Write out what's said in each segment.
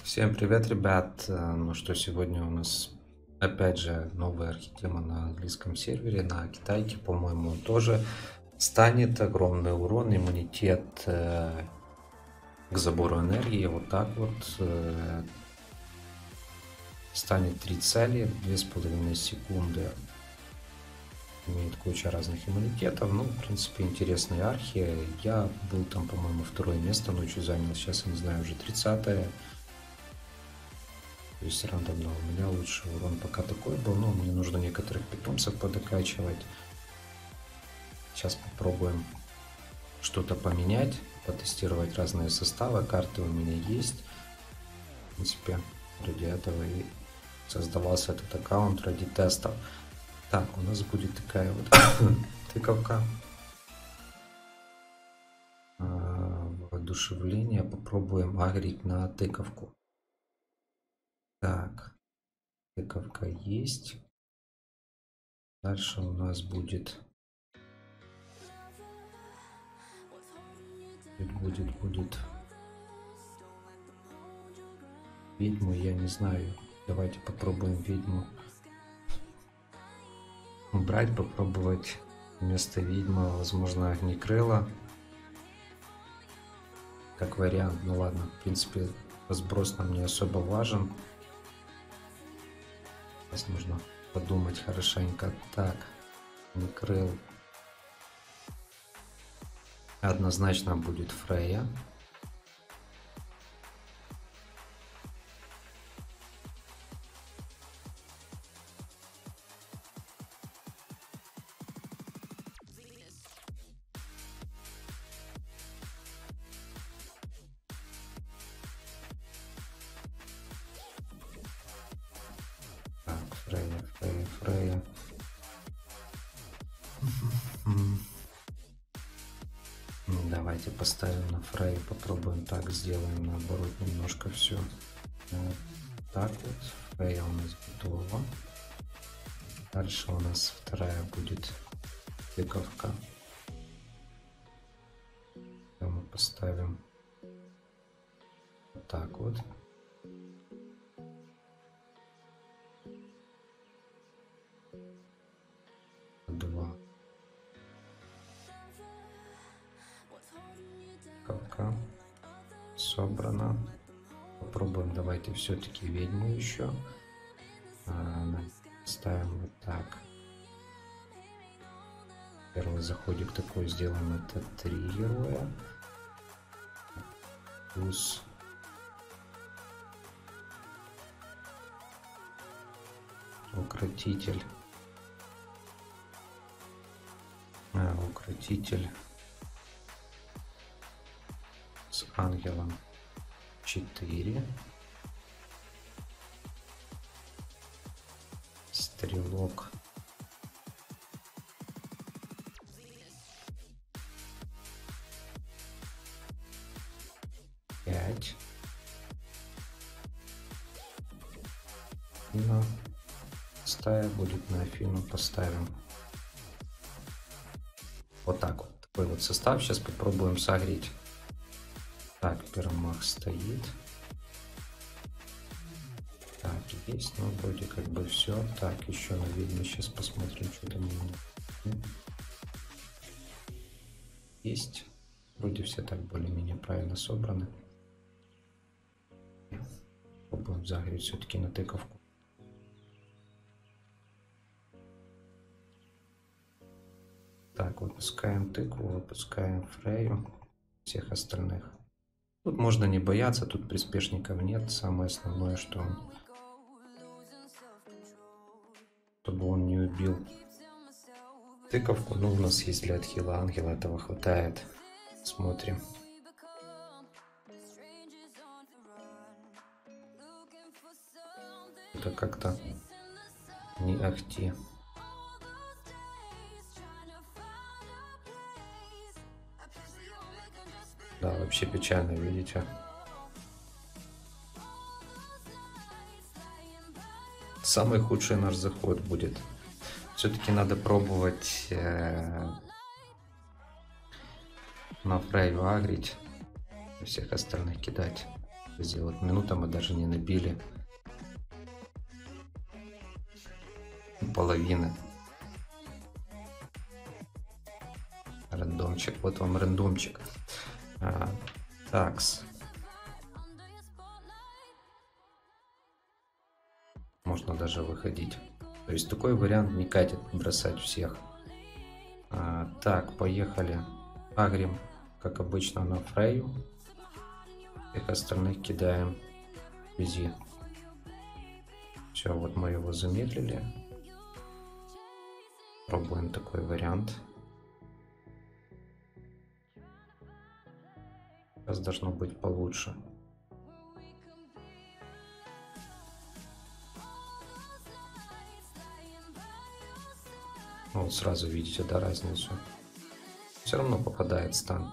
Всем привет, ребят! Ну что, сегодня у нас опять же новая архитема на английском сервере, на китайке, по-моему, тоже станет огромный урон, иммунитет к забору энергии, вот так вот. Станет 3 цели, 2,5 секунды. Имеет куча разных иммунитетов. Ну, в принципе, интересные архи. Я был там, по-моему, второе место ночью занял. Сейчас, я не знаю, уже 30-е. То есть рандомно. У меня лучший урон пока такой был. Но мне нужно некоторых питомцев подокачивать. Сейчас попробуем что-то поменять. Потестировать разные составы. Карты у меня есть. В принципе, ради этого и создавался этот аккаунт, ради тестов. Так, у нас будет такая вот тыковка. Воодушевление. Попробуем агрить на тыковку. Так, тыковка есть. Дальше у нас будет ведьму, я не знаю. Давайте попробуем ведьму убрать, попробовать вместо ведьмы, возможно, огнекрыла. Как вариант, ну ладно, в принципе, сброс нам не особо важен. Сейчас нужно подумать хорошенько. Так, огнекрыл. Однозначно будет Фрея. Фрея. Давайте поставим на Фрею, попробуем так, сделаем наоборот немножко все. Вот так вот. Фрея у нас готова. Дальше у нас вторая будет тыковка. Мы поставим вот так вот. Два. Тыковка собрана. Попробуем, давайте все-таки ведьму еще. Ставим вот так. Первый заходик такой сделаем, это 3 героя. Плюс укротитель. Укротитель с ангелом 4. Стрелок 5. Афина. Стая будет на Афину, поставим. Вот так вот. Такой вот состав. Сейчас попробуем согреть. Так, пермах стоит. Так, есть, ну вроде как бы все. Так, еще на ведьме сейчас посмотрим, что там у меня есть. Вроде все так более-менее правильно собраны. Попробуем загреть все-таки на тыковку. Так, выпускаем тыкву, выпускаем Фрею, всех остальных. Тут можно не бояться, тут приспешников нет. Самое основное, что чтобы он не убил тыковку. Ну, у нас есть для отхила ангела, этого хватает. Смотрим. Это как-то не ахти. Да, вообще печально, видите? Самый худший наш заход будет. Все-таки надо пробовать на Фрейю агрить, всех остальных кидать. сделать. Минута мы даже не набили половины. Рандомчик. Вот вам рандомчик. Такс. Можно даже выходить. То есть такой вариант не катит бросать всех. Так, поехали. Агрим, как обычно, на Фрейю. Всех остальных кидаем в визи. Все, вот мы его замедлили. Пробуем такой вариант. Сейчас должно быть получше. Вот сразу видите, да, разницу. Все равно попадает стан.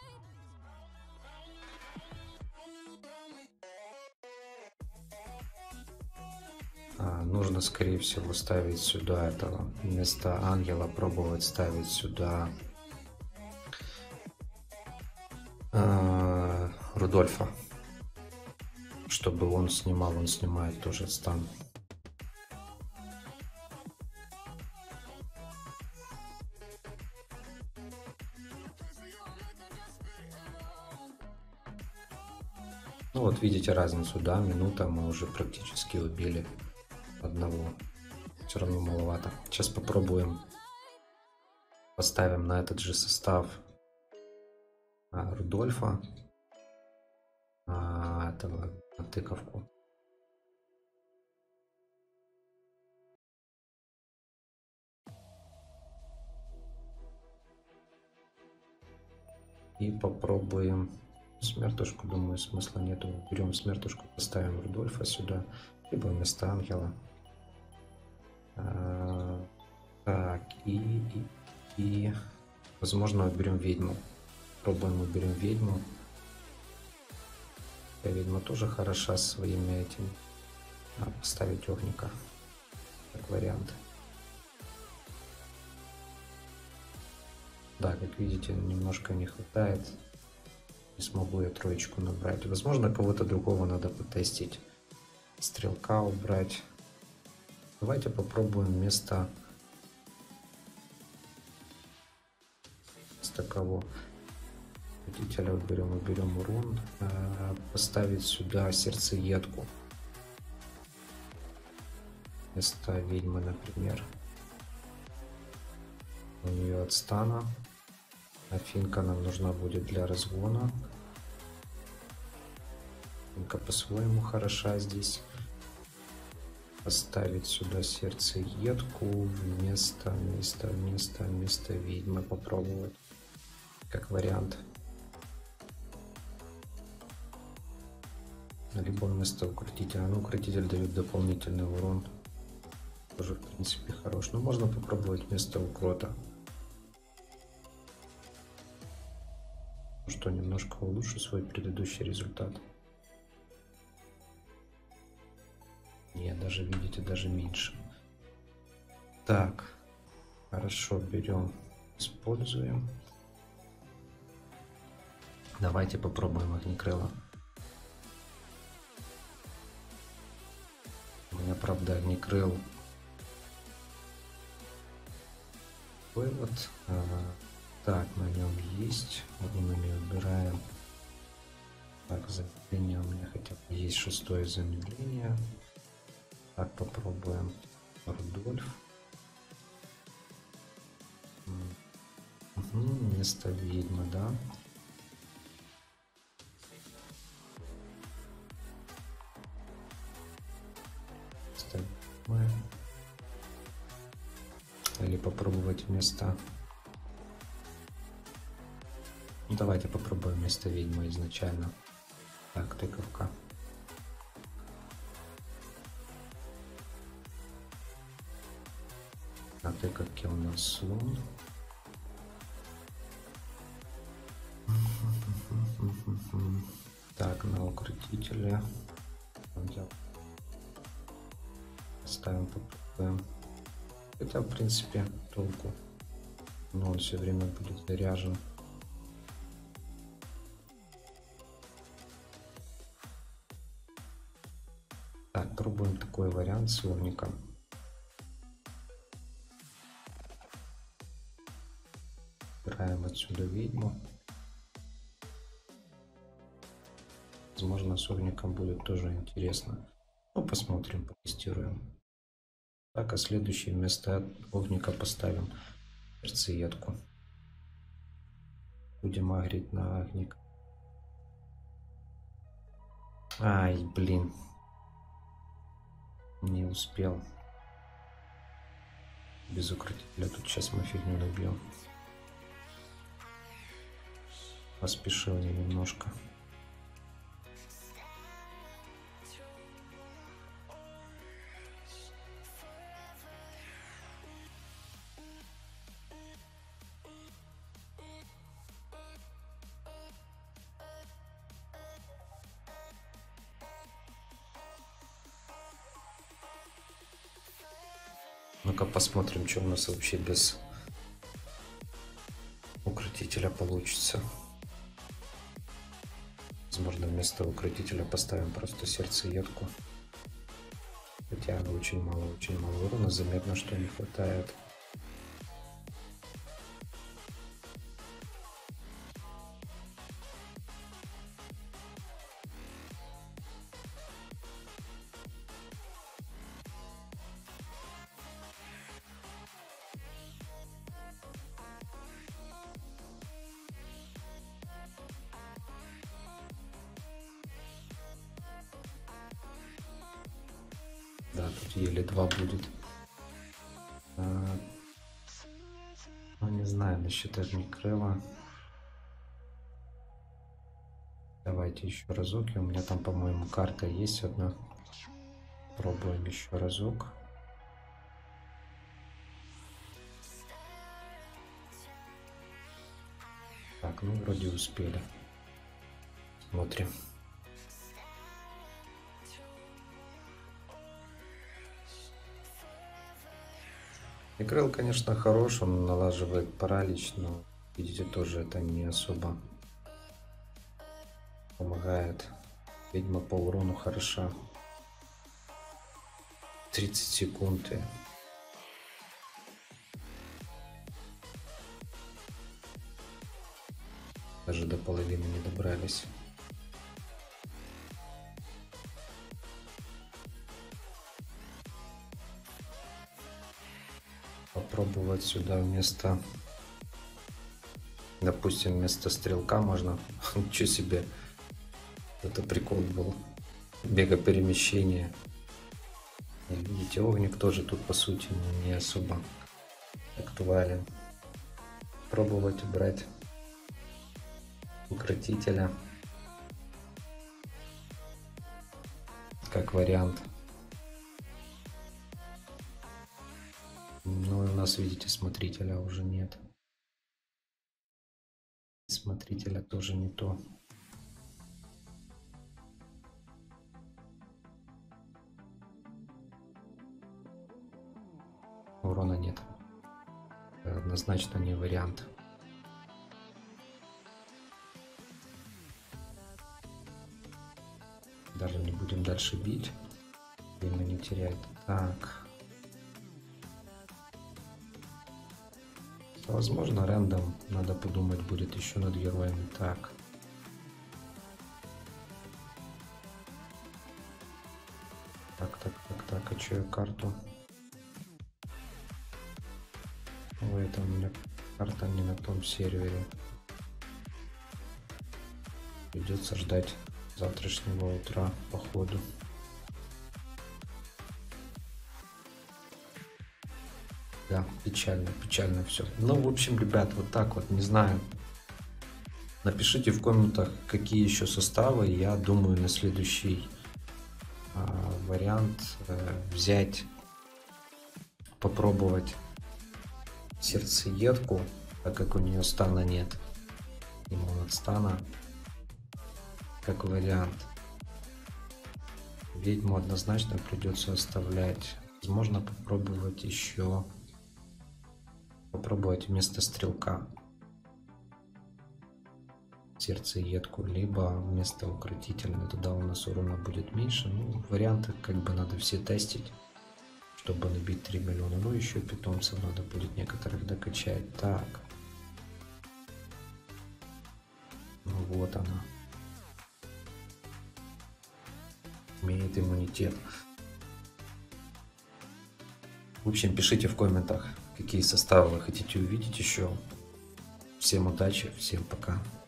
Нужно, скорее всего, ставить сюда этого. Вместо ангела пробовать ставить сюда Рудольфа. Чтобы он снимал, он снимает тоже стан. Ну вот видите разницу, да, минута мы уже практически убили одного. Все равно маловато. Сейчас попробуем. Поставим на этот же состав Рудольфа. Этого на тыковку. И попробуем смертушку. Думаю, смысла нету. Берем смертушку, поставим Рудольфа сюда. Либо вместо ангела. Так, и возможно уберем ведьму. Пробуем, уберем ведьму. Ведьма тоже хороша своими этими. Поставить огника как вариант. Да, как видите, немножко не хватает. Не смогу я троечку набрать. Возможно, кого-то другого надо потестить. Стрелка убрать. Давайте попробуем вместо кого? Победителя уберем урон. Поставить сюда сердцеедку. Вместо ведьмы, например. У нее от стана. Афинка нам нужна будет для разгона. Афинка по-своему хороша здесь. Поставить сюда сердцеедку вместо ведьмы попробовать. Как вариант. Либо вместо укротителя. Ну, укротитель дает дополнительный урон. Тоже, в принципе, хорош. Но можно попробовать вместо укрота. Что немножко улучшу свой предыдущий результат. Нет, даже видите, даже меньше. Так, хорошо, берем, используем. Давайте попробуем огнекрыла. У меня, правда, огнекрыл. Вывод. Так, на нем есть. Рунами убираем. Так, замедление у меня хотя бы есть 6-е замедление. Так, попробуем Рудольф. Вместо ведьмы, да. Или попробовать вместо... Давайте попробуем вместо ведьмы изначально. Так, тыковка. На тыковке у нас слон. Так, на укротителе. Ставим, попробуем. Хотя, в принципе, толку. Но он все время будет заряжен. Попробуем такой вариант с Овником. Убираем отсюда ведьму. Возможно, с Овником будет тоже интересно. Ну, посмотрим, потестируем. Так, а следующее вместо Овника поставим сердцеедку. Будем агрить на Агник. Ай, блин. Не успел. Без укротителя. Тут сейчас мы фигню набьем. Поспешил я немножко. Ну-ка посмотрим, что у нас вообще без укротителя получится. Возможно, вместо укротителя поставим просто сердцеедку. Хотя очень мало урона. Заметно, что не хватает. Да, тут еле 2 будет. Ну, не знаю насчет Агникрела. Давайте еще разок. И у меня там, по-моему, карта есть одна. Пробуем еще разок. Так, ну вроде успели. Смотрим. Играл, конечно, хорош, он налаживает паралич, но, видите, тоже это не особо помогает. Ведьма по урону хороша. 30 секунд. Даже до половины не добрались. Попробовать сюда вместо, допустим, вместо стрелка можно. Ничего себе, это прикол был. Бегоперемещение. И видите, Огник тоже тут по сути не особо актуален. Пробовать убрать укротителя как вариант. Но у нас, видите, смотрителя уже нет. Смотрителя тоже не то. Урона нет. Это однозначно не вариант. Даже не будем дальше бить. Время не теряет. Так. Возможно, рандом, надо подумать, будет еще над героями. Так. Так, а что я карту? Ой, это у меня карта не на том сервере. Придется ждать завтрашнего утра, походу. Да, печально все. Ну, в общем, ребят, вот так вот, не знаю. Напишите в комментах, какие еще составы. Я думаю, на следующий вариант взять, попробовать сердцеедку, так как у нее стана нет. Ему от стана, как вариант. Ведьму однозначно придется оставлять. Возможно, попробовать еще. Попробовать вместо стрелка сердцеедку, либо вместо укротительной, тогда у нас урона будет меньше. Ну, варианты как бы надо все тестить, чтобы набить 3 миллиона. Ну, еще питомцев надо будет некоторых докачать. Так. Ну, вот она. Имеет иммунитет. В общем, пишите в комментах, какие составы вы хотите увидеть еще. Всем удачи, всем пока.